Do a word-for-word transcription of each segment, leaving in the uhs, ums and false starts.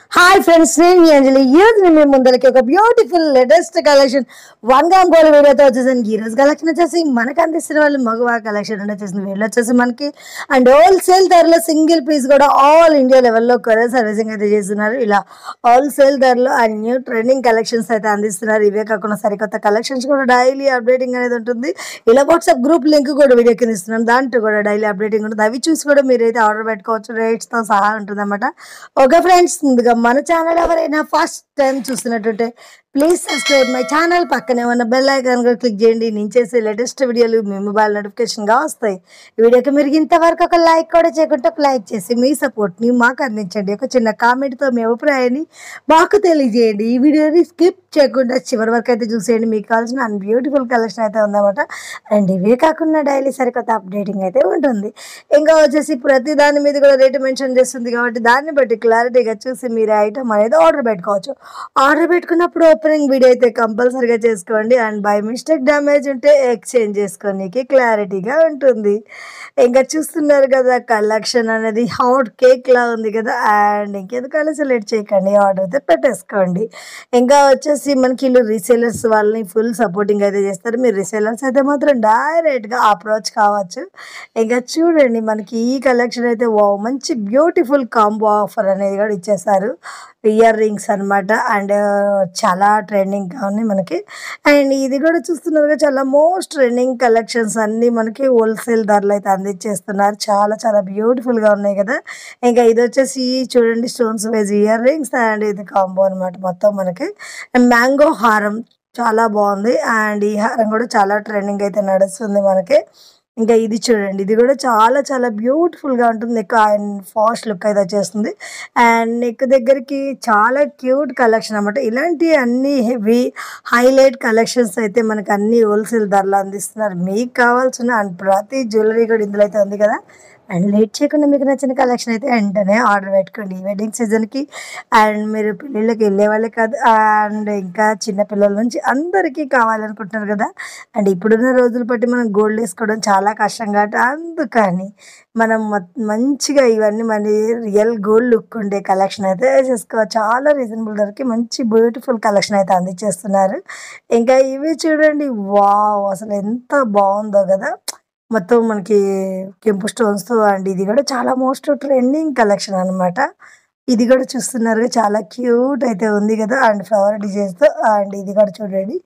Hi friends, నేను మీ అంజలి. ఈ రోజు నేను మీ ముందరికి ఒక beautiful latest collection one gram gold వీడియోతో వచ్చేసాను. ఈ రోజు కలెక్షన్ వచ్చేసి మనకు అందిస్తున్న వాళ్ళు మగవా కలెక్షన్ అంటే వచ్చేసింది. వీళ్ళు వచ్చేసి మనకి అండ్ హోల్సేల్ ధరలో సింగిల్ పీస్ కూడా ఆల్ ఇండియా లెవెల్లో కొరియర్ సర్వీసింగ్ అయితే చేస్తున్నారు. ఇలా హోల్సేల్ ధరలో అండ్ న్యూ ట్రెండింగ్ కలెక్షన్స్ అయితే అందిస్తున్నారు. ఇవే కాకుండా సరికొత్త కలెక్షన్స్ కూడా డైలీ అప్డేటింగ్ అనేది ఉంటుంది. ఇలా వాట్సాప్ గ్రూప్ లింక్ కూడా వీడియో కింద ఇస్తున్నాను. దాంట్లో కూడా డైలీ అప్డేటింగ్ ఉంటుంది. అవి చూసి కూడా మీరైతే ఆర్డర్ పెట్టుకోవచ్చు. రేట్స్తో సహా ఉంటుంది అన్నమాట. ఓకే ఫ్రెండ్స్, ముందుగా మన ఛానల్ ఎవరైనా ఫస్ట్ టైం చూస్తున్నట్టుంటే ప్లీజ్ సబ్స్క్రైబ్ మై ఛానల్. పక్కనే ఉన్న బెల్ ఐకాన్ కూడా క్లిక్ చేయండి. నేను చేసే లేటెస్ట్ వీడియోలు మీ మొబైల్ నోటిఫికేషన్గా వస్తాయి. ఈ వీడియోకి మీరు ఇంతవరకు ఒక లైక్ కూడా చేయకుంటే ఒక లైక్ చేసి మీ సపోర్ట్ని మాకు అందించండి. ఒక చిన్న కామెంట్తో మీ అభిప్రాయాన్ని మాకు తెలియజేయండి. ఈ వీడియోని స్కిప్ చేయకుండా చివరి వరకు అయితే చూసేయండి. మీకు కావాల్సిన అండ్ బ్యూటిఫుల్ కలెక్షన్ అయితే ఉందన్నమాట. అండ్ ఇవే కాకుండా డైలీ సరికొత్త అప్డేటింగ్ అయితే ఉంటుంది. ఇంకా వచ్చేసి ప్రతి దాని మీద కూడా రేటు మెన్షన్ చేస్తుంది కాబట్టి దాన్ని బట్టి క్లారిటీగా చూసి మీరు ఐటమ్ అనేది ఆర్డర్ పెట్టుకోవచ్చు. ఆర్డర్ పెట్టుకున్నప్పుడు ఓపెనింగ్ వీడియో అయితే కంపల్సరీగా చేసుకోండి. అండ్ బై మిస్టేక్ డ్యామేజ్ ఉంటే ఎక్స్చేంజ్ చేసుకోనికి క్లారిటీగా ఉంటుంది. ఇంకా చూస్తున్నారు కదా, కలెక్షన్ అనేది హాట్ కేక్ లా ఉంది కదా. అండ్ ఇంకెందుకు సెలెక్ట్ చేయకండి, ఆర్డర్ అయితే పెట్టేసుకోండి. ఇంకా వచ్చేసి మనకి వీళ్ళు రీసేలర్స్ వాళ్ళని ఫుల్ సపోర్టింగ్ అయితే చేస్తారు. మీరు రీసేలర్స్ అయితే మాత్రం డైరెక్ట్గా అప్రోచ్ కావచ్చు. ఇంకా చూడండి, మనకి ఈ కలెక్షన్ అయితే వా మంచి బ్యూటిఫుల్ కాంబో ఆఫర్ అనేది కూడా ఇచ్చేసారు. ఇయర్ రింగ్స్ అనమాట. అండ్ చాలా ట్రెండింగ్గా ఉన్నాయి మనకి. అండ్ ఇది కూడా చూస్తున్నారు, చాలా మోస్ట్ ట్రెండింగ్ కలెక్షన్స్ అన్నీ మనకి హోల్సేల్ ధరలు అయితే అందించేస్తున్నారు. చాలా చాలా బ్యూటిఫుల్గా ఉన్నాయి కదా. ఇంకా ఇది వచ్చేసి చూడండి, stones wise ear rings and ఇది కాంబో అనమాట. మొత్తం మనకి మ్యాంగో హారం చాలా బాగుంది. అండ్ ఈ హారం కూడా చాలా ట్రెండింగ్ అయితే నడుస్తుంది మనకి. ఇంకా ఇది చూడండి, ఇది కూడా చాలా చాలా బ్యూటిఫుల్గా ఉంటుంది. నెక్ అండ్ ఫాస్ట్ లుక్ అయితే వచ్చేస్తుంది. అండ్ నెక్ దగ్గరికి చాలా క్యూట్ కలెక్షన్ అనమాట. ఇలాంటి అన్ని హెవీ హైలైట్ కలెక్షన్స్ అయితే మనకి అన్ని హోల్సేల్ ధరలు అందిస్తున్నారు. మీకు కావాల్సిన అండ్ ప్రతి జ్యువెలరీ కూడా ఇందులో అయితే ఉంది కదా. అండ్ లేట్ చేయకుండా మీకు నచ్చిన కలెక్షన్ అయితే వెంటనే ఆర్డర్ పెట్టుకోండి. ఈ వెడ్డింగ్ సీజన్కి అండ్ మీరు పెళ్ళిళ్ళకి వెళ్ళే వాళ్ళే కాదు, అండ్ ఇంకా చిన్నపిల్లల నుంచి అందరికీ కావాలనుకుంటున్నారు కదా. అండ్ ఇప్పుడున్న రోజులు బట్టి మనం గోల్డ్ వేసుకోవడం చాలా కష్టం కాబట్టి అందుకని మనం మంచిగా ఇవన్నీ మన రియల్ గోల్డ్ లుక్ ఉండే కలెక్షన్ అయితే చేసుకోవచ్చు. చాలా రీజనబుల్ ధరకి మంచి బ్యూటిఫుల్ కలెక్షన్ అయితే అందించేస్తున్నారు. ఇంకా ఇవి చూడండి, వావ్ అసలు ఎంత బాగుందో కదా. మొత్తం మనకి కెంపు స్టోన్స్తో. అండ్ ఇది కూడా చాలా మోస్ట్ ట్రెండింగ్ కలెక్షన్ అనమాట. ఇది కూడా చూస్తున్నారు, చాలా క్యూట్ అయితే ఉంది కదా. And flower డిజైన్స్తో. అండ్ ఇది కూడా చూడండి,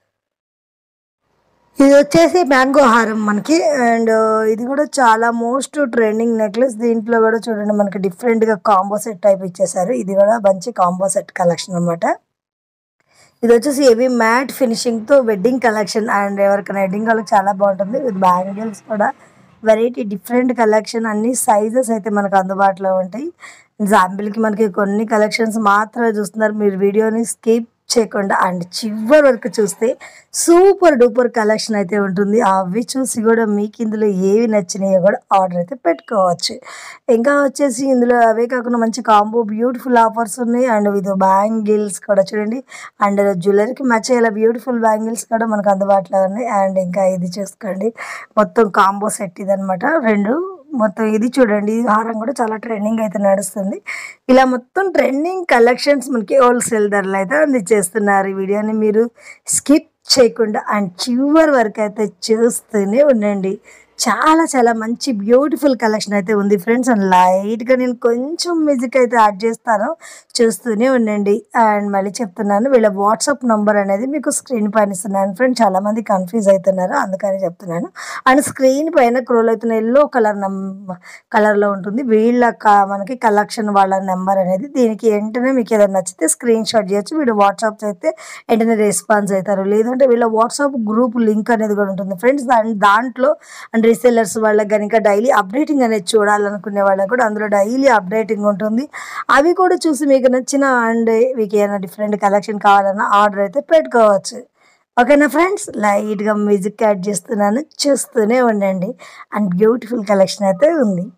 ఇది వచ్చేసి మ్యాంగో హారం మనకి. అండ్ ఇది కూడా చాలా మోస్ట్ ట్రెండింగ్ నెక్లెస్. దీంట్లో కూడా చూడండి మనకి డిఫరెంట్గా కాంబో సెట్ టైప్ ఇచ్చేసారు. ఇది కూడా మంచి కాంబో సెట్ కలెక్షన్ అనమాట. ఇది వచ్చేసి హెవీ మ్యాట్ ఫినిషింగ్తో వెడ్డింగ్ కలెక్షన్. అండ్ ఎవరికైనా వెడ్డింగ్ వాళ్ళకి చాలా బాగుంటుంది. విత్ బ్యాంగిల్స్ కూడా వెరైటీ డిఫరెంట్ కలెక్షన్. అన్ని సైజెస్ అయితే మనకు అందుబాటులో ఉంటాయి. ఎగ్జాంపుల్కి మనకి కొన్ని కలెక్షన్స్ మాత్రమే చూస్తున్నారు. మీరు వీడియోని స్కిప్ చేయకుండా అండ్ చివరి వరకు చూస్తే సూపర్ డూపర్ కలెక్షన్ అయితే ఉంటుంది. అవి చూసి కూడా మీకు ఇందులో ఏవి నచ్చినాయో కూడా ఆర్డర్ అయితే పెట్టుకోవచ్చు. ఇంకా వచ్చేసి ఇందులో అవే కాకుండా మంచి కాంబో బ్యూటిఫుల్ ఆఫర్స్ ఉన్నాయి. అండ్ ఇది బ్యాంగిల్స్ కూడా చూడండి. అండ్ జ్యువెలరీకి మ్యాచ్ అయ్యేలా బ్యూటిఫుల్ బ్యాంగిల్స్ కూడా మనకు అందుబాటులో ఉన్నాయి. అండ్ ఇంకా ఇది చూసుకోండి, మొత్తం కాంబో సెట్ ఇది అనమాట. రెండు మొత్తం ఇది చూడండి, ఈ హారం కూడా చాలా ట్రెండింగ్ అయితే నడుస్తుంది. ఇలా మొత్తం ట్రెండింగ్ కలెక్షన్స్ మనకి హోల్సేల్ ధరలు అయితే అందించేస్తున్నారు. ఈ వీడియోని మీరు స్కిప్ చేయకుండా అండ్ చివరి వరకు అయితే చూస్తూనే ఉండండి. చాలా చాలా మంచి బ్యూటిఫుల్ కలెక్షన్ అయితే ఉంది ఫ్రెండ్స్. అండ్ లైట్గా నేను కొంచెం మ్యూజిక్ అయితే యాడ్ చేస్తాను, చూస్తూనే ఉండండి. అండ్ మళ్ళీ చెప్తున్నాను, వీళ్ళ వాట్సాప్ నెంబర్ అనేది మీకు స్క్రీన్ పైన ఇస్తున్నాను ఫ్రెండ్స్. చాలామంది కన్ఫ్యూజ్ అవుతున్నారు, అందుకని చెప్తున్నాను. అండ్ స్క్రీన్ పైన క్రోల్ అవుతున్న ఎల్లో కలర్ కలర్లో ఉంటుంది వీళ్ళ మనకి కలెక్షన్ వాళ్ళ నెంబర్ అనేది. దీనికి వెంటనే మీకు ఏదైనా నచ్చితే స్క్రీన్ షాట్ చేయొచ్చు. వీళ్ళు వాట్సాప్ అయితే వెంటనే రెస్పాన్స్ అవుతారు. లేదంటే వీళ్ళ వాట్సాప్ గ్రూప్ లింక్ అనేది కూడా ఉంటుంది ఫ్రెండ్స్. అండ్ దాంట్లో అండ్ రీసెల్లర్స్ వాళ్ళకి కనుక డైలీ అప్డేటింగ్ అనేది చూడాలనుకునే వాళ్ళకి కూడా అందులో డైలీ అప్డేటింగ్ ఉంటుంది. అవి కూడా చూసి మీకు నచ్చిన అండ్ మీకు ఏమైనా డిఫరెంట్ కలెక్షన్ కావాలన్నా ఆర్డర్ అయితే పెట్టుకోవచ్చు. ఓకేనా ఫ్రెండ్స్, లైట్గా మ్యూజిక్ యాడ్ చేస్తున్నాను, చూస్తూనే ఉండండి. అండ్ బ్యూటిఫుల్ కలెక్షన్ అయితే ఉంది.